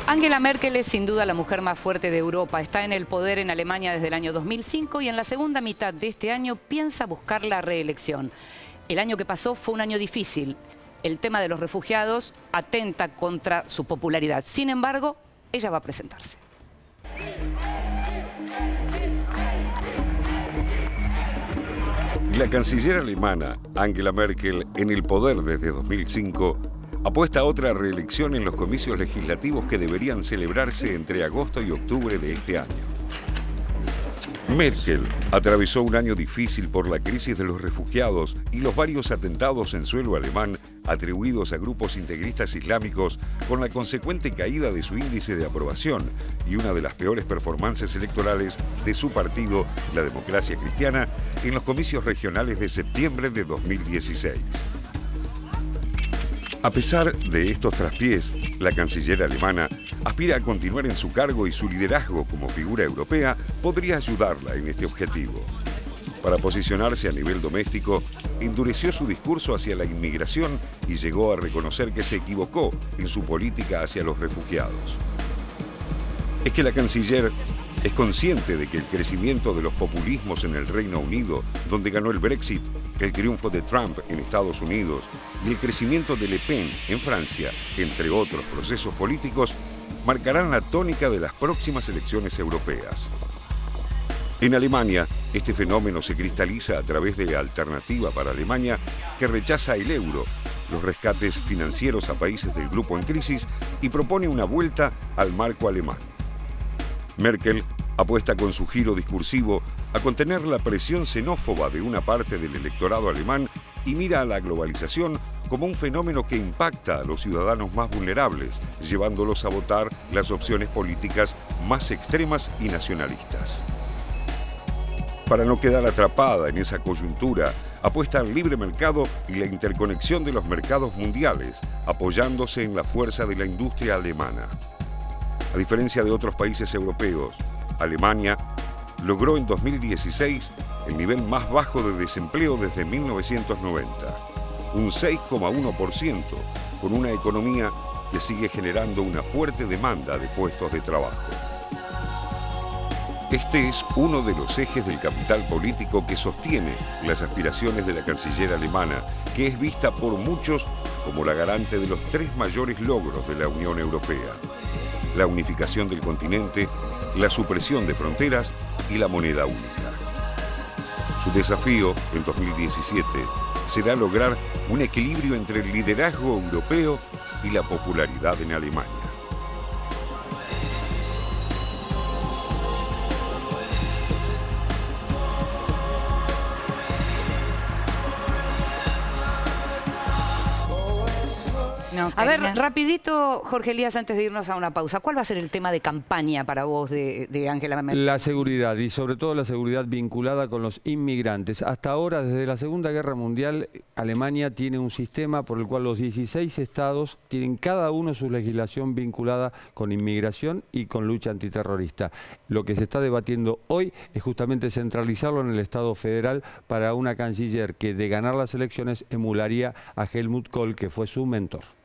Angela Merkel es sin duda la mujer más fuerte de Europa. Está en el poder en Alemania desde el año 2005 y en la segunda mitad de este año piensa buscar la reelección. El año que pasó fue un año difícil. El tema de los refugiados atenta contra su popularidad. Sin embargo, ella va a presentarse. La canciller alemana Angela Merkel, en el poder desde 2005, apuesta a otra reelección en los comicios legislativos que deberían celebrarse entre agosto y octubre de este año. Merkel atravesó un año difícil por la crisis de los refugiados y los varios atentados en suelo alemán atribuidos a grupos integristas islámicos, con la consecuente caída de su índice de aprobación y una de las peores performances electorales de su partido, la Democracia Cristiana, en los comicios regionales de septiembre de 2016. A pesar de estos traspiés, la canciller alemana aspira a continuar en su cargo y su liderazgo como figura europea podría ayudarla en este objetivo. Para posicionarse a nivel doméstico, endureció su discurso hacia la inmigración y llegó a reconocer que se equivocó en su política hacia los refugiados. Es que la canciller es consciente de que el crecimiento de los populismos en el Reino Unido, donde ganó el Brexit, el triunfo de Trump en Estados Unidos y el crecimiento de Le Pen en Francia, entre otros procesos políticos, marcarán la tónica de las próximas elecciones europeas. En Alemania, este fenómeno se cristaliza a través de Alternativa para Alemania, que rechaza el euro, los rescates financieros a países del grupo en crisis y propone una vuelta al marco alemán. Merkel apuesta con su giro discursivo a contener la presión xenófoba de una parte del electorado alemán y mira a la globalización como un fenómeno que impacta a los ciudadanos más vulnerables, llevándolos a votar las opciones políticas más extremas y nacionalistas. Para no quedar atrapada en esa coyuntura, apuesta al libre mercado y la interconexión de los mercados mundiales, apoyándose en la fuerza de la industria alemana. A diferencia de otros países europeos, Alemania logró en 2016 el nivel más bajo de desempleo desde 1990, un 6,1%, con una economía que sigue generando una fuerte demanda de puestos de trabajo. Este es uno de los ejes del capital político que sostiene las aspiraciones de la canciller alemana, que es vista por muchos como la garante de los tres mayores logros de la Unión Europea: la unificación del continente, la supresión de fronteras y la moneda única. Su desafío en 2017 será lograr un equilibrio entre el liderazgo europeo y la popularidad en Alemania. No, a ver, rapidito, Jorge Elías, antes de irnos a una pausa, ¿cuál va a ser el tema de campaña para vos de Angela Merkel? La seguridad, y sobre todo la seguridad vinculada con los inmigrantes. Hasta ahora, desde la Segunda Guerra Mundial, Alemania tiene un sistema por el cual los 16 estados tienen cada uno su legislación vinculada con inmigración y con lucha antiterrorista. Lo que se está debatiendo hoy es justamente centralizarlo en el Estado federal para una canciller que, de ganar las elecciones, emularía a Helmut Kohl, que fue su mentor.